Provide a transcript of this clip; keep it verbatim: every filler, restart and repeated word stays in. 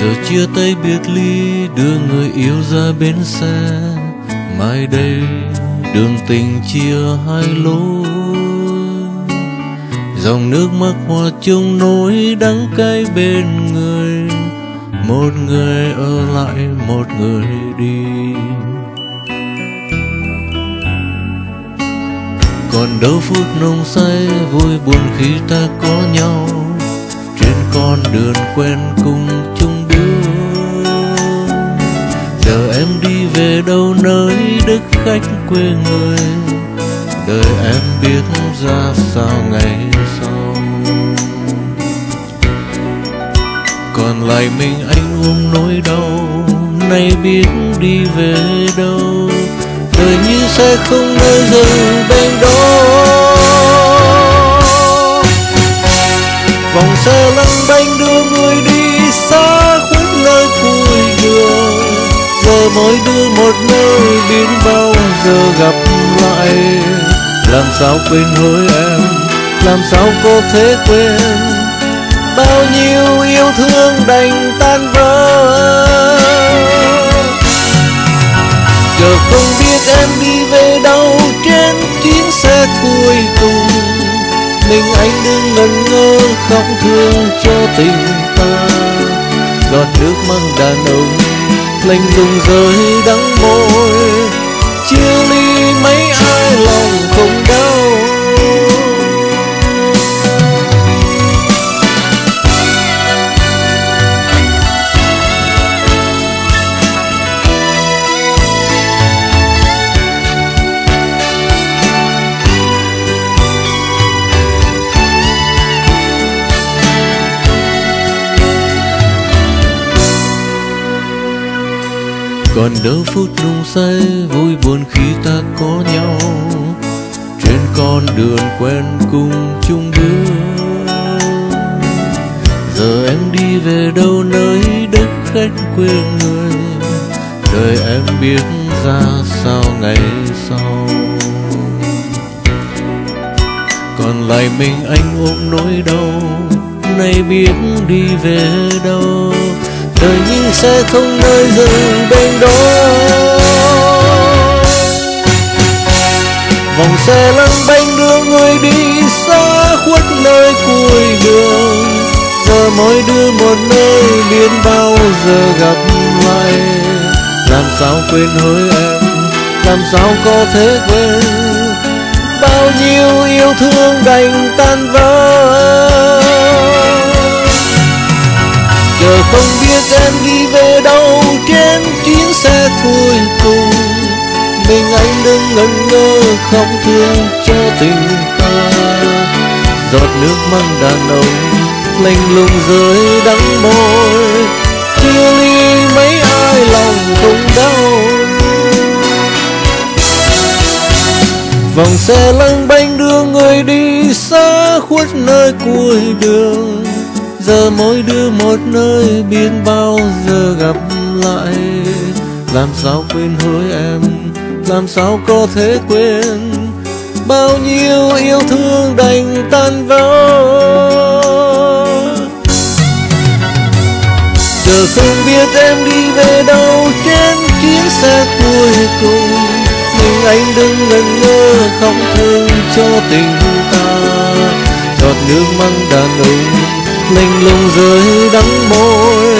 Giờ chia tay biệt ly, đưa người yêu ra bến xe. Mai đây đường tình chia hai lối, dòng nước mắt hòa chung nỗi đắng cay bên người. Một người ở lại, một người đi. Còn đâu phút nồng say vui buồn khi ta có nhau, trên con đường quen cùng chung bước. Giờ em đi về đâu nơi đất khách quê người, đời em biết ra sao ngày sau. Còn lại mình anh ôm nỗi đau, nay biết đi về đâu. Đời như sẽ không nơi dừng bên đó. Vòng xe lăn bánh đưa người đi xa khuất nơi cuối đường. Giờ mỗi đứa một nơi, biết bao giờ gặp lại. Làm sao quên hối em, làm sao có thể quên. Bao nhiêu yêu thương đành tan vỡ. Giờ không biết em đi về đâu trên chuyến xe cuối cùng. Mình anh đứng ngẩn ngơ khóc thương cho tình ta. Giọt nước mắt đàn ông lạnh lùng rơi đắng môi. Chia ly mấy ai lòng không đau. Còn đâu phút nung say vui buồn khi ta có nhau, trên con đường quen cùng chung bước. Giờ em đi về đâu nơi đất khách quê người, đời em biết ra sao ngày sau. Còn lại mình anh ôm nỗi đau, nay biết đi về đâu. Đời như sẽ không nơi dừng bên đó. Vòng xe lăn bánh đưa người đi xa khuất nơi cuối đường. Giờ mỗi đứa một nơi, biết bao giờ gặp lại. Làm sao quên hối em, làm sao có thể quên. Bao nhiêu yêu thương đành tan vỡ. Giờ không biết em đi về đâu trên chuyến xe cuối cùng. Mình anh đứng ngẩn ngơ khóc thương cho tình ta. Giọt nước mắt đàn ông lạnh lùng rơi đắng môi. Chia ly mấy ai lòng không đau. Vòng xe lăn bánh đưa người đi xa khuất nơi cuối đường. Giờ mỗi đứa một nơi, biết bao giờ gặp lại. Làm sao quên hối em, làm sao có thể quên. Bao nhiêu yêu thương đành tan vỡ. Giờ không biết em đi về đâu trên chuyến xe cuối cùng. Mình anh đứng ngẩn ngơ khóc thương cho tình ta. Giọt nước mắt đàn ông lạnh lùng rơi đắng môi.